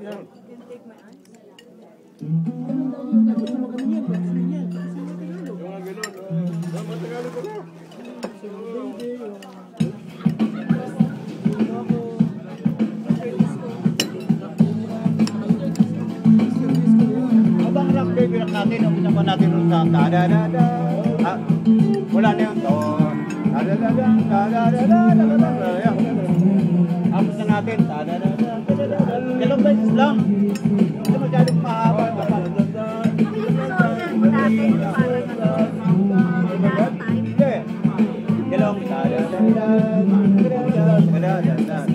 Abang rock baby rock natin, umuna pa natin rin sa da-da-da-da. Wala na yung ton. Da-da-da-da, da-da-da-da, yan. Tapos na natin, da-da-da-da, da-da-da-da. Dalawang beses lang. Hindi masyadong mahaba. Hindi. Dalawang da-da-da-da, da-da-da-da,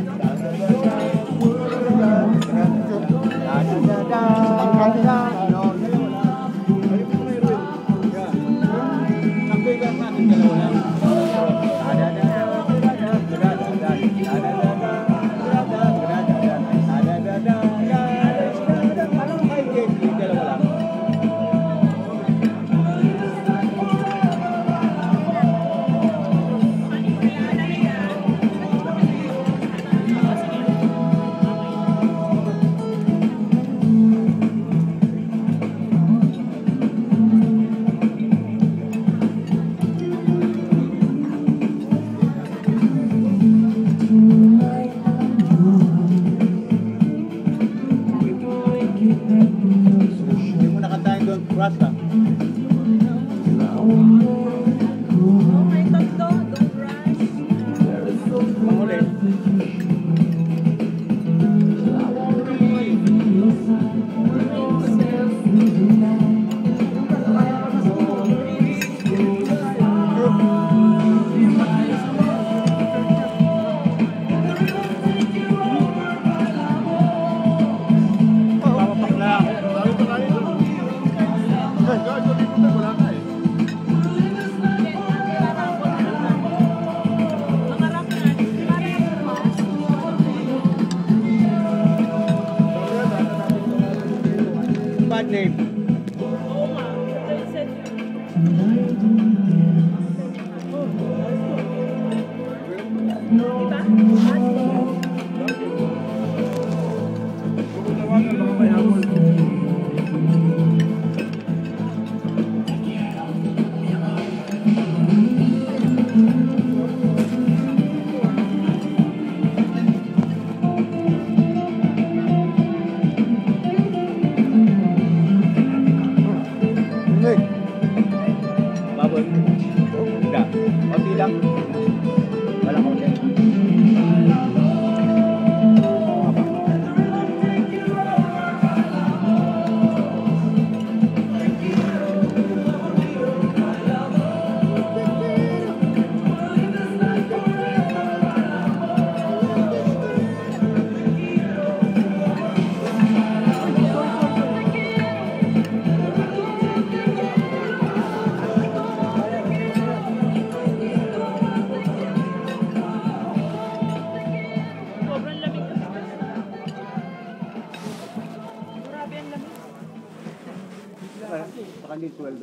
Hindi sweldo.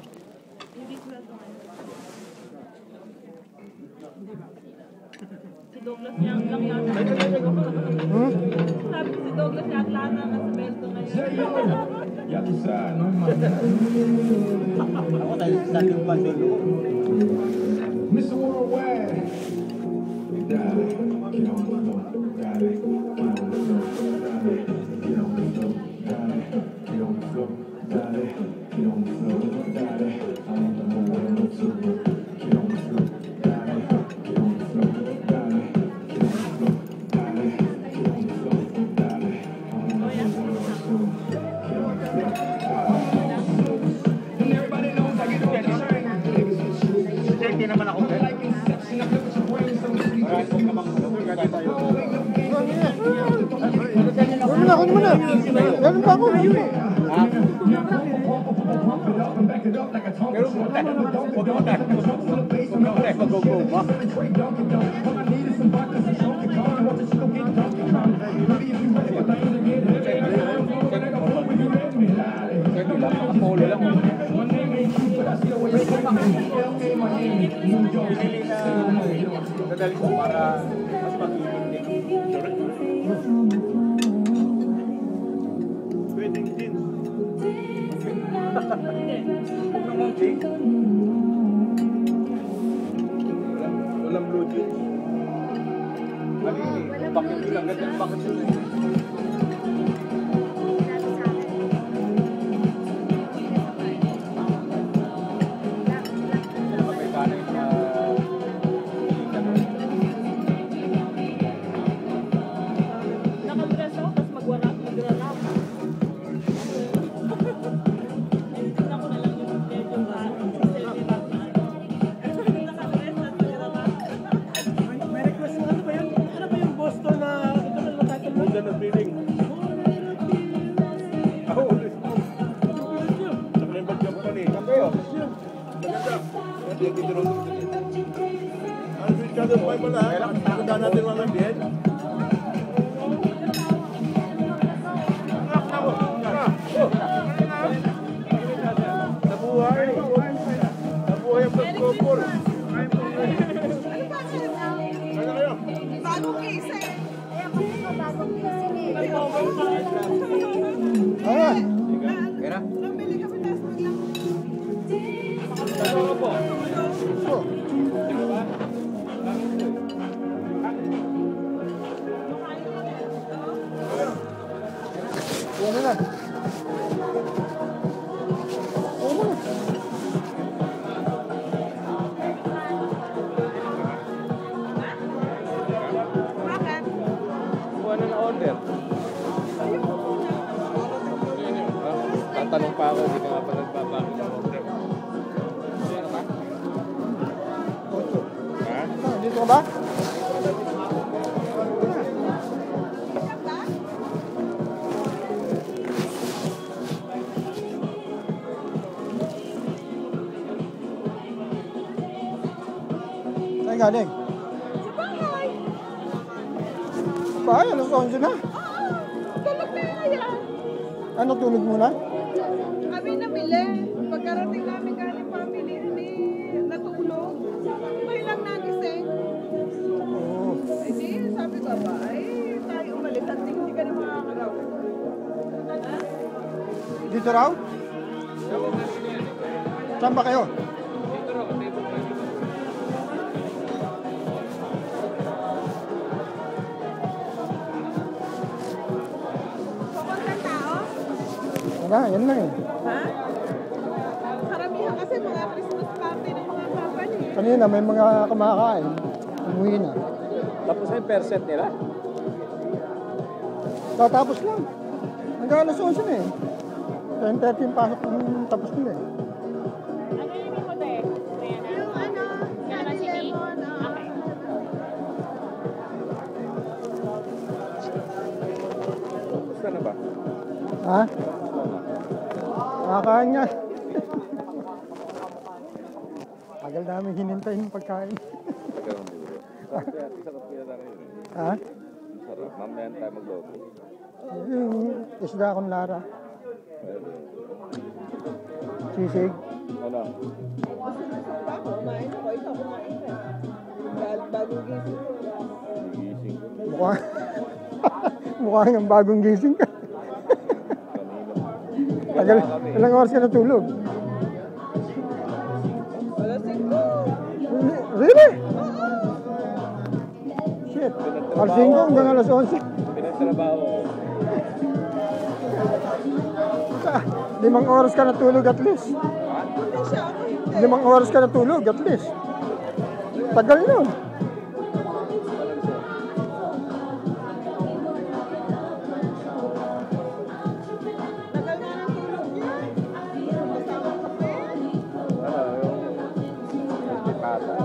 Hindi sweldo. Si Douglas niya lang yata. Sabi ko si Douglas niya lang ang sweldo ngayon. Yatsa, no man. Ako tayo sa ating pandulo. Mr. Worldwide. Dale, get on the floor. Dale, get on the floor. Dale, get on the floor. Dale, get on the floor. Dale. Get on the floor, dale, I want the more than the two. Get on the floor, dale, get on the floor, dale, get on the floor, dale, get on the floor, dale, I want the more than the two. Get on the floor, dale. And everybody knows I get on the train. Check din naman ako. Like inception, I look at your brain, so it's sweet. Alright, kung naman ako, gagawin tayo. Ano muna? Ganun pa ako. Pero huwag tayo mag-go-go. Nakapolo lang. Pinili na nadali ko para mas pag-ibig. Bakit lang ganyan? Bakit yun? Nakadress ako, tapos magranap. Tingnan ko na lang yung medyo selfie back na. Nakadress, tapos magranap. May request mo, ano ba yun? Ano ba yung Boston na ito na matagal mo? Ganda ng feeling. Ako ulit. Saka yung bagyang pa ni. Saan kayo? Maganda. Hindi dito rin. Ano yung shadow pa pala? Nakita natin mga biyan. Nabuhay. Nabuhay ang pagkopor. Ano kayo? Bagong case eh. Kaya kasi ko bagong gising eh. Ah! Kaya? Nabili kami tapos biglang Ano ka po? Ano na? Ano na? bakit? Kuha na order. Tatanong pa ako, hindi ka nga pa nagpapakit ng order. Ano ka? Ha? Ah, dito ka ba? Saan galing? Sa bahay. Bahay, alas 11 na. Tulog na yan. Ano, tulog muna? Kami namili. Pagkarating namin galing family, natulog. May lang nagising. Oo. Ay di, sabi ko ba, ay tayo umalis at hindi ka na makakalaw. Dito raw? Saan ba kayo? Papunta tao? Wala, yan lang eh. Ha? Karamihan kasi mga Christmas party ng mga company. Kanina may mga kumakain. Umuwi na. Tapos na yung percent nila? Tatapos lang. Hanggang alas 11 na eh. 10:30 yung pasok tapos nila eh. Ano yung mo, te? Rihanna? Yung ano, Naman si Nick? lemon, Okay. Gusto na ba? Ha? Nakakain nga. Tagal namin hinintay yung pagkain. Magkaroon siguro. Sarap kaya na rin. Ha? Sarap. Mamaya tayo maglobo. Yung isda akong Lara. Sisig. Ano? pa ako, kumain ako, ikaw kumain ka. Bagong gising ko. Gising ko. Mukha. Mukha ng bagong gising ka. Tagal, ilang oras ka natulog? Alas 5. Really? Shit. Alas 5 hanggang alas 11. Pinagtrabaho ko. 5 oras ka natulog at least. Hindi siya, ako hindi. 5 oras ka natulog at least. Tagal nun. Tagal nga ng tulog niya. Kasama ka pa eh. Ano, yung pipata.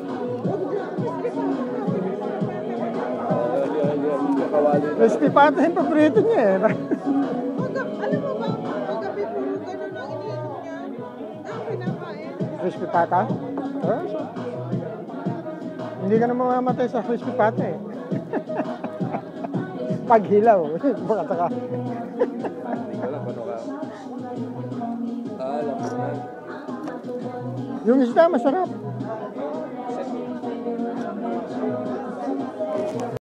Yung kawali na. Crispy pata yung paborito niya eh. Alam mo ba, paggabi puro ganun ang iniinom niya. Ang pinakain. Crispy pata? Ah, so, hindi ka na mamamatay sa crispy pata eh. Paghilaw. Baka taka. Alam ko ka. Alam ko na. Yung isda masarap.